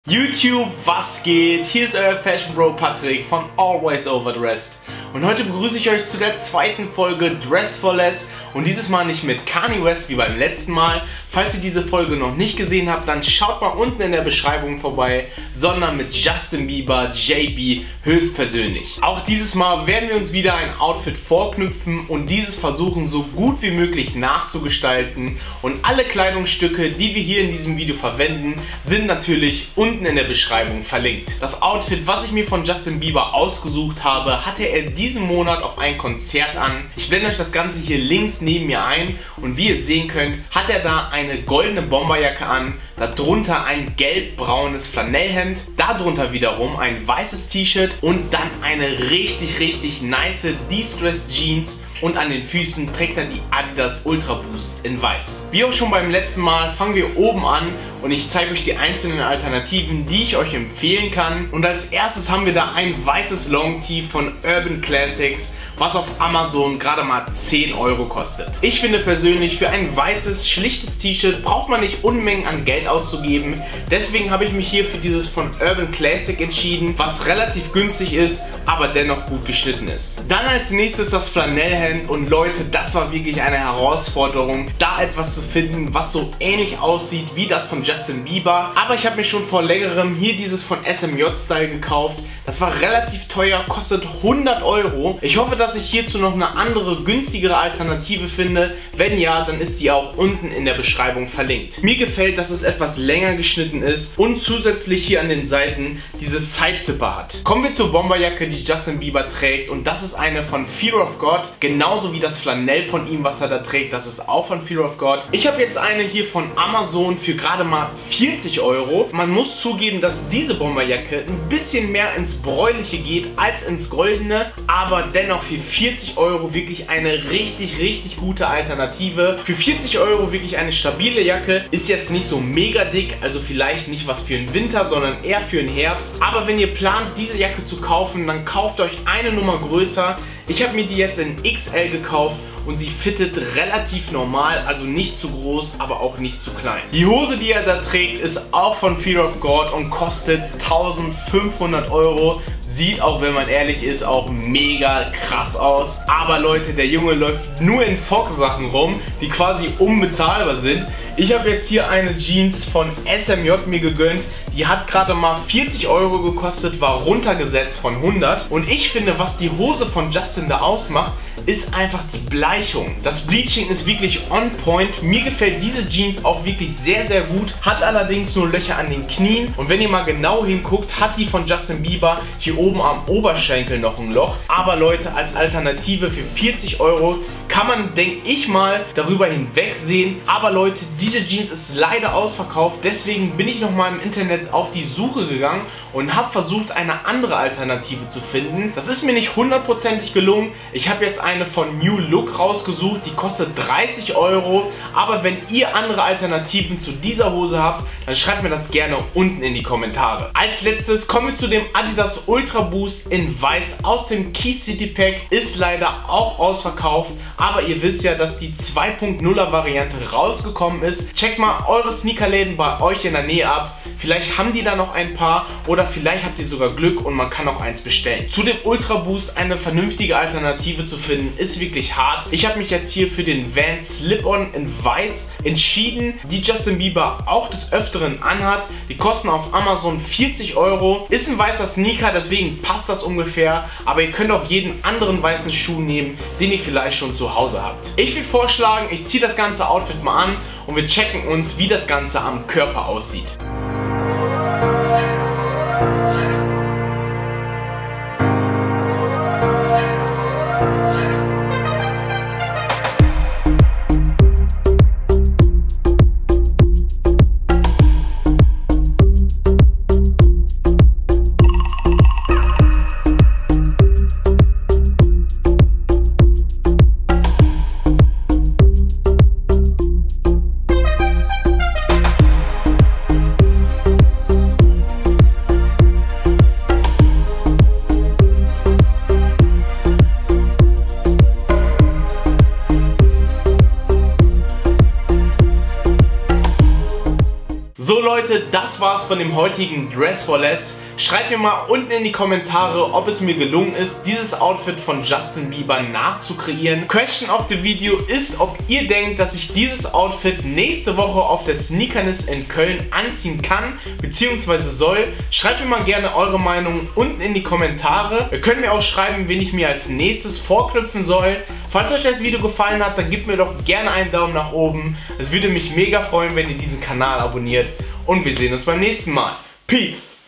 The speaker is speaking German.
YouTube, was geht? Hier ist euer Fashion Bro Patrick von Always Over Dressed und heute begrüße ich euch zu der zweiten Folge Dress for Less und dieses Mal nicht mit Kanye West wie beim letzten Mal. Falls ihr diese Folge noch nicht gesehen habt, dann schaut mal unten in der Beschreibung vorbei, sondern mit Justin Bieber, JB höchstpersönlich. Auch dieses Mal werden wir uns wieder ein Outfit vorknüpfen und dieses versuchen so gut wie möglich nachzugestalten und alle Kleidungsstücke, die wir hier in diesem Video verwenden, sind natürlich unten in der Beschreibung verlinkt. Das Outfit, was ich mir von Justin Bieber ausgesucht habe, hatte er diesen Monat auf ein Konzert an. Ich blende euch das Ganze hier links neben mir ein und wie ihr sehen könnt, hat er da eine goldene Bomberjacke an, darunter ein gelb-braunes Flanellhemd, darunter wiederum ein weißes T-Shirt und dann eine richtig nice De-Stress Jeans. Und an den Füßen trägt er die Adidas Ultra Boost in weiß. Wie auch schon beim letzten Mal fangen wir oben an und ich zeige euch die einzelnen Alternativen, die ich euch empfehlen kann. Und als erstes haben wir da ein weißes Long Tee von Urban Classics, was auf Amazon gerade mal 10 Euro kostet. Ich finde persönlich, für ein weißes, schlichtes T-Shirt braucht man nicht Unmengen an Geld auszugeben. Deswegen habe ich mich hier für dieses von Urban Classic entschieden, was relativ günstig ist, aber dennoch gut geschnitten ist. Dann als nächstes das Flanellhemd und Leute, das war wirklich eine Herausforderung, da etwas zu finden, was so ähnlich aussieht wie das von Justin Bieber. Aber ich habe mir schon vor längerem hier dieses von SMJ Style gekauft. Das war relativ teuer, kostet 100 Euro. Ich hoffe, dass ich hierzu noch eine andere, günstigere Alternative finde. Wenn ja, dann ist die auch unten in der Beschreibung verlinkt. Mir gefällt, dass es etwas länger geschnitten ist und zusätzlich hier an den Seiten dieses Sidezipper hat. Kommen wir zur Bomberjacke, die Justin Bieber trägt und das ist eine von Fear of God. Genauso wie das Flanell von ihm, was er da trägt, das ist auch von Fear of God. Ich habe jetzt eine hier von Amazon für gerade mal 40 Euro. Man muss zugeben, dass diese Bomberjacke ein bisschen mehr ins Bräunliche geht als ins Goldene, aber dennoch für 40 Euro wirklich eine richtig gute Alternative. Für 40 Euro wirklich eine stabile Jacke, ist jetzt nicht so mega dick, also vielleicht nicht was für den Winter, sondern eher für den Herbst. Aber wenn ihr plant, diese Jacke zu kaufen, dann kauft euch eine Nummer größer. Ich habe mir die jetzt in XL gekauft und sie fittet relativ normal, also nicht zu groß, aber auch nicht zu klein. Die Hose, die er da trägt, ist auch von Fear of God und kostet 1500 Euro. Sieht auch, wenn man ehrlich ist, auch mega krass aus. Aber Leute, der Junge läuft nur in Fox-Sachen rum, die quasi unbezahlbar sind. Ich habe jetzt hier eine Jeans von SMJ mir gegönnt. Die hat gerade mal 40 Euro gekostet, war runtergesetzt von 100. Und ich finde, was die Hose von Justin da ausmacht, ist einfach die Bleichung. Das Bleaching ist wirklich on point. Mir gefällt diese Jeans auch wirklich sehr gut. Hat allerdings nur Löcher an den Knien. Und wenn ihr mal genau hinguckt, hat die von Justin Bieber hier oben am Oberschenkel noch ein Loch. Aber Leute, als Alternative für 40 Euro kann man, denke ich mal, darüber hinwegsehen. Aber Leute, diese Jeans ist leider ausverkauft. Deswegen bin ich nochmal im Internet auf die Suche gegangen und habe versucht, eine andere Alternative zu finden. Das ist mir nicht hundertprozentig gelungen. Ich habe jetzt eine von New Look rausgesucht, die kostet 30 Euro. Aber wenn ihr andere Alternativen zu dieser Hose habt, dann schreibt mir das gerne unten in die Kommentare. Als letztes kommen wir zu dem Adidas Ultra Boost in weiß aus dem Key City Pack. Ist leider auch ausverkauft, aber ihr wisst ja, dass die 2.0er Variante rausgekommen ist. Checkt mal eure Sneakerläden bei euch in der Nähe ab. Vielleicht haben die da noch ein paar oder vielleicht habt ihr sogar Glück und man kann auch eins bestellen. Zu dem Ultra Boost eine vernünftige Alternative zu finden, ist wirklich hart. Ich habe mich jetzt hier für den Vans Slip-On in weiß entschieden, die Justin Bieber auch des Öfteren anhat. Die kosten auf Amazon 40 Euro. Ist ein weißer Sneaker, deswegen passt das ungefähr. Aber ihr könnt auch jeden anderen weißen Schuh nehmen, den ihr vielleicht schon zu Hause habt. Ich will vorschlagen, ich ziehe das ganze Outfit mal an und wir checken uns, wie das Ganze am Körper aussieht. Leute, das war's von dem heutigen Dress for Less. Schreibt mir mal unten in die Kommentare, ob es mir gelungen ist, dieses Outfit von Justin Bieber nachzukreieren. Question of the Video ist, ob ihr denkt, dass ich dieses Outfit nächste Woche auf der Sneakerness in Köln anziehen kann bzw. soll. Schreibt mir mal gerne eure Meinung unten in die Kommentare. Ihr könnt mir auch schreiben, wen ich mir als nächstes vorknüpfen soll. Falls euch das Video gefallen hat, dann gebt mir doch gerne einen Daumen nach oben. Es würde mich mega freuen, wenn ihr diesen Kanal abonniert. Und wir sehen uns beim nächsten Mal. Peace!